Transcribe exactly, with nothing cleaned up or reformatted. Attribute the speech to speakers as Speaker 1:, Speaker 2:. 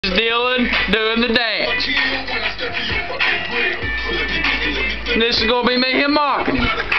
Speaker 1: Dylan doing the dance. This is going to be me and marketing.